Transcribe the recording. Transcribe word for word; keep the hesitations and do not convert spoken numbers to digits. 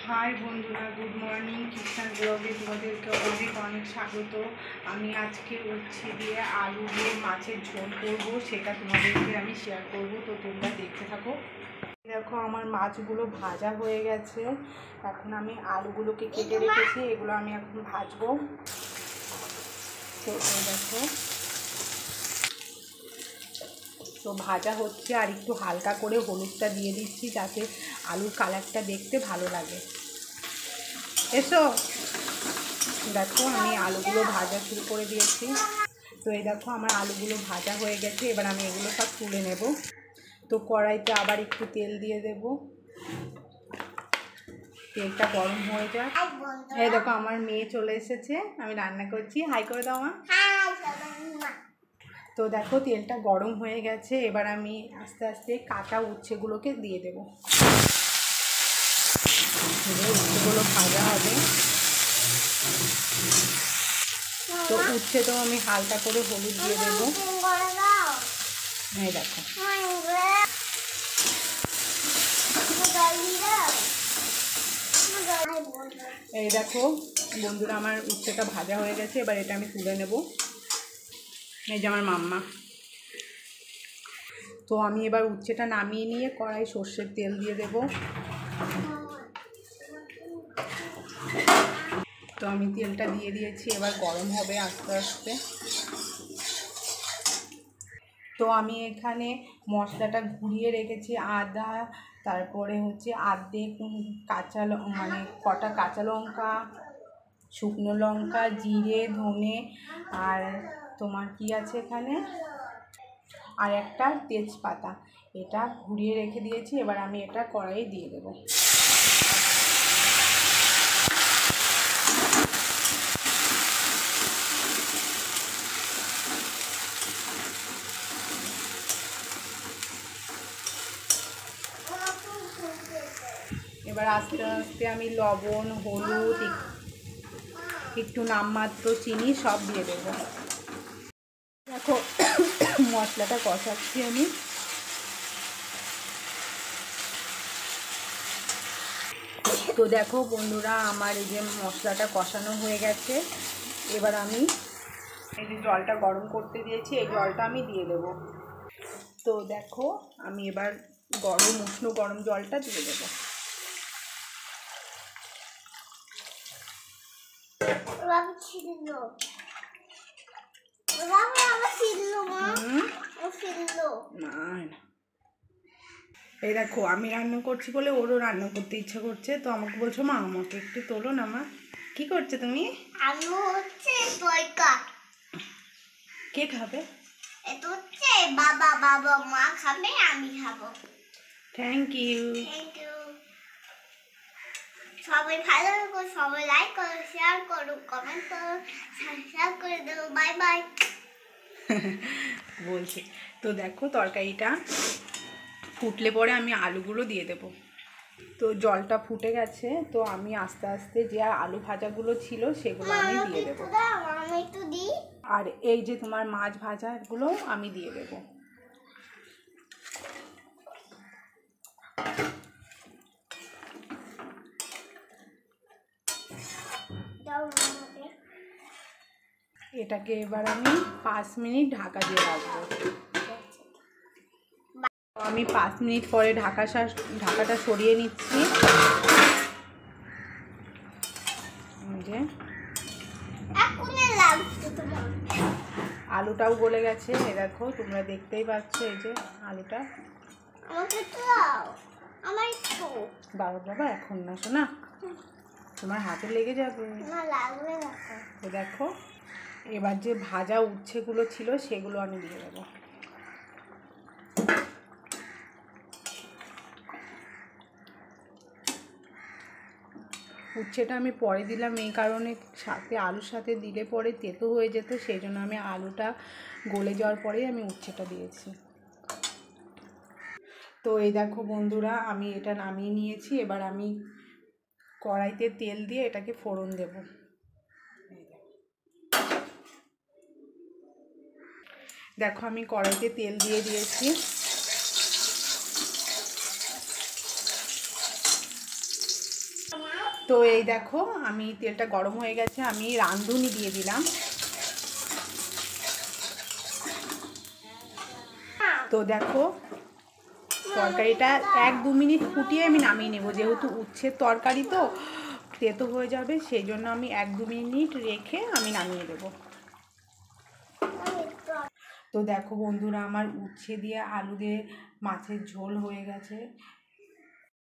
High বন্ধুরা, good morning. খ্রিস্টান ব্লগে তোমাদেরকে অনেক অনেক স্বাগত। আমি আজকে উচ্ছে দিয়ে আলু দিয়ে মাছের ঝোল করবো, সেটা তোমাদেরকে আমি শেয়ার করব। তো তোমরা দেখতে থাকো। দেখো আমার মাছগুলো ভাজা হয়ে গেছে। এখন আমি আলুগুলোকে কেটে রেখেছি, এগুলো আমি এখন ভাজবো। তো দেখো, তো ভাজা হচ্ছে আর একটু হালকা করে হলুদটা দিয়ে দিচ্ছি যাতে আলুর কালারটা দেখতে ভালো লাগে। এসো, দেখো আমি আলুগুলো ভাজা শুরু করে দিয়েছি। তো এই দেখো আমার আলুগুলো ভাজা হয়ে গেছে, এবার আমি এগুলো সব তুলে নেব। তো কড়াইতে আবার একটু তেল দিয়ে দেব, তেলটা গরম হয়ে যায়। এই দেখো আমার মেয়ে চলে এসেছে, আমি রান্না করছি। হাই করে দাও মা। তো দেখো তেলটা গরম হয়ে গেছে, এবার আমি আস্তে আস্তে কাঁচা উচ্ছেগুলোকে দিয়ে দেবো। উচ্ছেগুলো ভাজা হবে। তো উচ্ছে তো আমি হালকা করে হলুদ দিয়ে দেবো। এই দেখো, এই দেখো বন্ধুরা, আমার উচ্ছেটা ভাজা হয়ে গেছে, এবার এটা আমি তুলে নেব। এই যে আমার মাম্মা। তো আমি এবার উচ্ছেটা নামিয়ে নিয়ে কড়াই সর্ষের তেল দিয়ে দেব। তো আমি তেলটা দিয়ে দিয়েছি, এবার গরম হবে আস্তে আস্তে। তো আমি এখানে মশলাটা ঘুরিয়ে রেখেছি। আদা, তারপরে হচ্ছে আর্ধেক কাঁচা মানে কটা কাঁচা লঙ্কা, শুকনো লঙ্কা, জিরে, ধনে, আর তোমার কি আছে এখানে, আর একটা তেজপাতা, এটা ঘুরিয়ে রেখে দিয়েছি। এবার আমি এটা কড়াইয়ে দিয়ে দেবো। এবার আস্তে আস্তে আমি লবণ, হলুদ, একটু নামমাত্র চিনি সব দিয়ে দেবো। দেখো মশলাটা কষাচ্ছি আমি। তো দেখো বন্ধুরা, আমার এই যে মশলাটা কষানো হয়ে গেছে, এবার আমি এই যে জলটা গরম করতে দিয়েছি, এই জলটা আমি দিয়ে দেবো। তো দেখো আমি এবার গরম উষ্ণ গরম জলটা দিয়ে দেবো। এই দেখো আমি রান্না করছি বলে ওরও রান্না করতে ইচ্ছা করছে, তো আমাকে বলছো মা আমাকে একটু তোলো না। মা কি করছে তুমি? আলু হচ্ছে তরকা। কে খাবে? এটা হচ্ছে বাবা বাবা মা খাবে, আমি খাবো। Thank you. Thank you. সবাই ভালো থাকো, সবাই লাইক করো, শেয়ার করো, কমেন্ট করো, সাবস্ক্রাইব করে দাও। বাই বাই বলছি। তো দেখো তরকারিটা ফুটলে পরে আমি আলুগুলো দিয়ে দেব। তো জলটা ফুটে গেছে, তো আমি আস্তে আস্তে যে আলু ভাজাগুলো ছিল সেগুলো আমি দিয়ে দেবো। আর এই যে তোমার মাছ ভাজাগুলো আমি দিয়ে দেব। এটাকে এবার আমি পাঁচ মিনিট ঢাকা দিয়ে রাখবো। আমি পাঁচ মিনিট পরে ঢাকা ঢাকাটা সরিয়ে নিচ্ছি। যে আলুটাও গলে গেছে, এ দেখো তোমরা দেখতেই পাচ্ছ, এই যে আলুটা। বাবা বাবা এখন না শোনা, তোমার হাতে লেগে যাবে। তো দেখো এবার যে ভাজা উচ্ছেগুলো ছিল সেগুলো আমি দিয়ে দেবো। উচ্ছেটা আমি পরে দিলাম এই কারণে, সাথে আলুর সাথে দিলে পরে তেতো হয়ে যেত, সেই জন্য আমি আলুটা গলে যাওয়ার পরেই আমি উচ্ছেটা দিয়েছি। তো এই দেখো বন্ধুরা, আমি এটা নামিয়ে নিয়েছি। এবার আমি কড়াইতে তেল দিয়ে এটাকে ফোড়ন দেব। দেখো আমি কড়াইতে তেল দিয়ে দিয়েছি। তো এই দেখো আমি তেলটা গরম হয়ে গেছে, আমি রাঁধুনি দিয়ে দিলাম। তো দেখো তরকারিটা এক দু মিনিট ফুটিয়ে আমি নামিয়ে নেব, যেহেতু উচ্ছের তরকারি তো তেতো হয়ে যাবে, সেই জন্য আমি এক দু মিনিট রেখে আমি নামিয়ে দেবো। তো দেখো বন্ধুরা, আমার উচ্ছে দিয়ে আলু দিয়ে মাছের ঝোল হয়ে গেছে।